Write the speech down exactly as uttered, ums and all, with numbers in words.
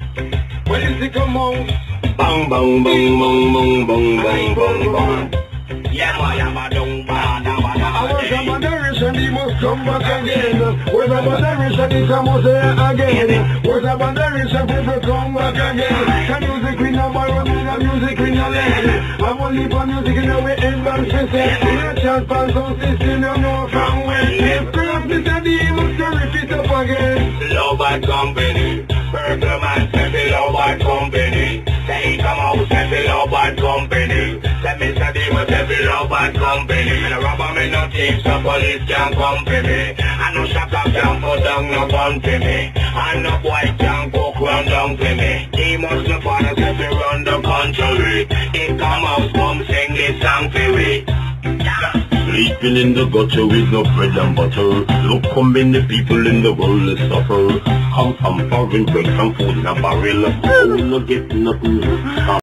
When you see come out, bang bang bang bang bang bang bang bang bang. yeah, ma, yeah, ma, don't ba, da, ba, da. I was a moderation, he must come back again. Was a moderation, he must say again. Was a moderation, people come back again. The music we know borrow, the music we know lend. I won't leave on music in the way in band system. In a chance, pass on system, you know from when. If girls, Mister D, he must repeat up again. Love bad company, Purple Man said the love bad company. Say he come out, said the love bad company. Say Mister D must say the love bad company. And a robber me no thief, so police can't come for me. And no shaka can't put down no gun for me. And no boy can't go run down for me. He must no father say we run the country. He come out, come sing this song for me. Sleeping in the gutter with no bread and butter. Look how many people in the world is suffer. Come from foreign, break some food in a barrel. Oh, no get nothing.